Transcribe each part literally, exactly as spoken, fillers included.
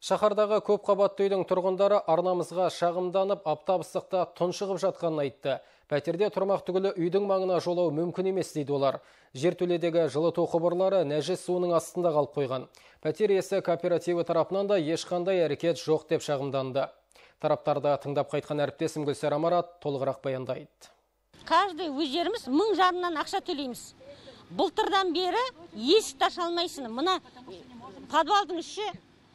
Шаһардағы көп қабатты үйдің тұрғындары арнамызға шағымданып, аптап ыстықта тұншығып жатқанын айтты. Пәтерде тұрмақ түгілі үйдің маңына жолау мүмкін емес дейді олар. Жертөледегі жылыту құбырлары нәжіс суының астында қалып қойған. Пәтер иесі кооперативі тарапынан да ешқандай әрекет жоқ деп шағымданды. Тараптарды тыңдап қайтқан әріптесім Гүлсара Марат толығырақ баяндайды. Каждый өздеріміз мың жарымнан ақша төлейміз. Былтырдан бері есікті аша алмайсың. Мына подвалдың іші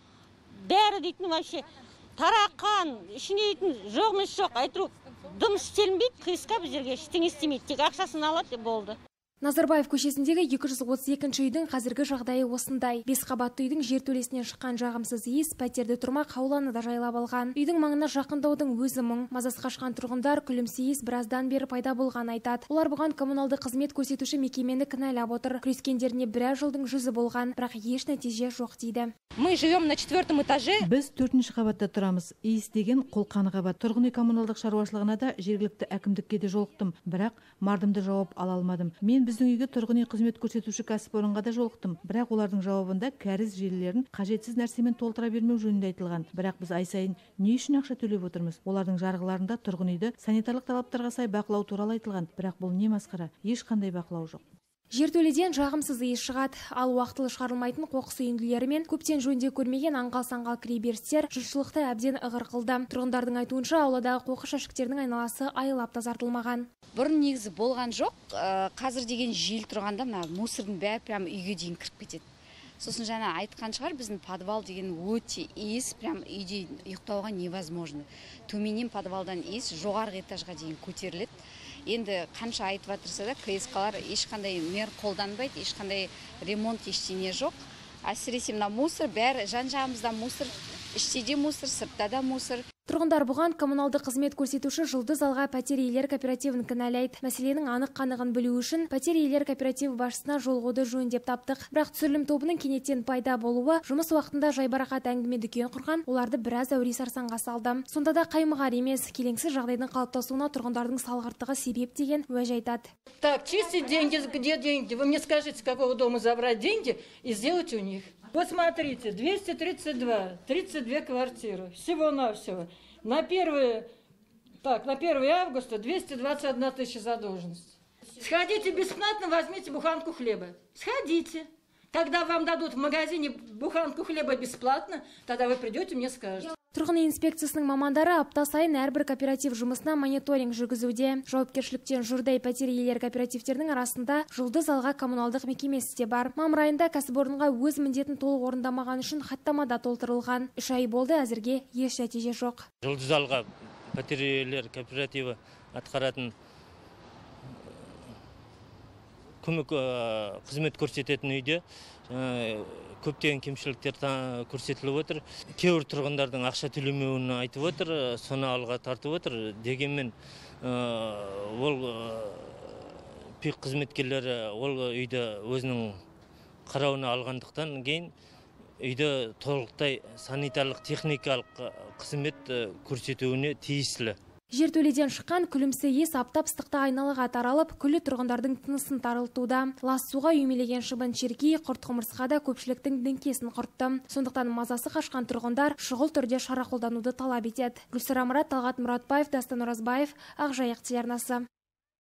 бәрі дейтін вообще тараққан, ішіне дейтін жоғымыз жоқ. Айтыру, дым істелінбейді, қиысқа біздерге ештеңе істемейді. Тек ақшасын алады болды. Назарбаев көшесіндегі екі жүз отыз екінші үйдің қазіргі жағдайы осындай. Бес қабатты үйдің жертөлесінен шыққан жағымсыз иіс пәтерде тұрмақ ауланы да жайлап алған. Үйдің маңына жақындаудың өзі мұң. Мазасы қашқан тұрғындар күлімсейіс біраздан бері пайда болған айтады. Олар бұған коммуналды қызмет көрсетуші мекемені кінәлап отыр. Күрескендеріне біраз жылдың жүзі болған, бірақ еш нәтиже жоқ дейді. Мы живем на четвертом этаже. Біз төртінші қабатта тұрамыз. Иіс деген қолқаны қабат. Тұрғын үй коммуналдық шаруашылығына да жергілікті әкімдікке де жолықтым, бірақ мардымды жауап ала алмадым. Мен біздің үйге тұрғын үй қызмет көрсетуші кәсіпорынға да жолықтым, бірақ олардың жауабында кәріз желілерін қажетсіз нәрсемен толтыра бермеу жөнінде айтылған. Бірақ біз ай сайын не үшін ақша төлеп отырмыз? Олардың жарғыларында тұрғын үйді санитарлық талаптарға сай бақылау туралы айтылған, бірақ бұл не масқара? Ешқандай бақылау жоқ. Жертөледен жағымсыз иіс шығады, ал уақытылы шығарылмайтын қоқыс үйінділері мен көптен жөнде көрмеген аңғал-саңғал кіреберістер жұртшылықты әбден ығыр қылды. Тұрғындардың айтуынша, ауладағы қоқыс жәшіктердің айналасы айылап тазартылмаған. Бұрын негізі болған жоқ, қазір деген жел тұрғанда мына мусордың бәрі прям үйге дейін кіріп кетеді. Сосын жаңа айтқан шығар, біздің подвал деген өте иіс, прям үйде ұйықтауға невозможно. Төменнен подвалдан иіс жоғарғы этажға дейін көтеріледі. Енді қанша айтып жатырса да, КСК-лар ешқандай мер қолданбайды, ешқандай ремонт ештеңе жоқ. Әсіресе мына мусор, бәрі жан-жағымызда мусор, іште де мусор, сыртта да мусор. Тұрғындар бұған коммуналды қызмет көрсетуші Жұлдыз алға пәтер иелер кооперативін кінәлайды. Мәселенің анық-қанығын білу үшін пәтер иелер кооперативі басшысына жолығуды жөн деп таптық. Бірақ түсірілім тобының кенеттен пайда болуы, жұмыс уақытында жайбарақат әңгіме дүкен құрған, оларды біраз әуре сарсаңға салды. Сонда да қаймығар емес, келеңсіз жағдайдың қалыптасуына тұрғындардың салғырттығы себеп деген уәж айтады. Так, чистить деньги, где деньги? Вы мне скажите, с какого дома забрать деньги и сделать у них. Вот смотрите, двести тридцать два, тридцать две квартиры, всего-навсего. На первое, так, на первое августа двести двадцать одна тысяча задолженность. Сходите бесплатно, возьмите буханку хлеба. Сходите. Когда вам дадут в магазине буханку хлеба бесплатно, тогда вы придете, мне скажете. Тұрғын үй инспекциясының мамандары апта сайын әрбір кооператив жұмысына мониторинг жүргізуде. Жауапкершіліктен жұрдай пәтер иелер кооперативтердің арасында Жұлдыз алға коммуналдық мекемесі де бар. Мамыр айында кәсіпорынға өз міндетін толық орындамаған үшін хаттамада толтырылған. Үш ай болды, әзірге еш нәтиже жоқ. Жұлдыз алға пәтер иелер кооперативі атқаратын көмек қызмет көрсететін үйде көптеген кемшіліктер көрсетіліп отыр. Кейбір тұрғындардың ақша төлемеуін айтып отыр, соны алға тартып отыр. Дегенмен ол пик қызметкерлері ол үйді өзінің қарауына алғандықтан кейін үйді толықтай санитарлық техникалық қызмет көрсетуіне тиісті. Жертөледен шыққан күлімсі иіс аптап ыстықта айналаға таралып, күллі тұрғындардың тынысын тарылтуда. Лас суға үймелеген шыбын черкей, құрт-құмырсқа да көпшіліктің діңкесін құртты. Сондықтан мазасы қашқан тұрғындар шұғыл түрде шара қолдануды талап етеді. Гүлсара Марат, Талғат Мұратбаев, Дастан Оразбаев, Ақжайық телеарнасы.